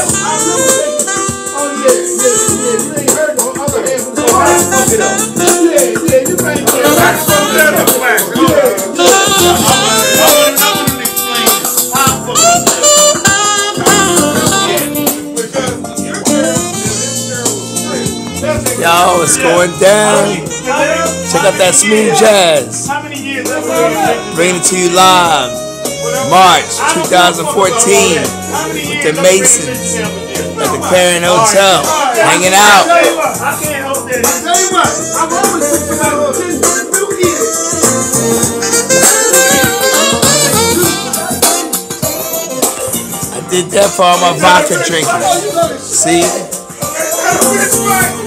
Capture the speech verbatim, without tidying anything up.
Yo, it's going down. Check out that smooth jazz. Bringing it to you live. March two thousand fourteen with the Masons at the Clarion Hotel. Hanging out. I did that for all my vodka drinkers. See?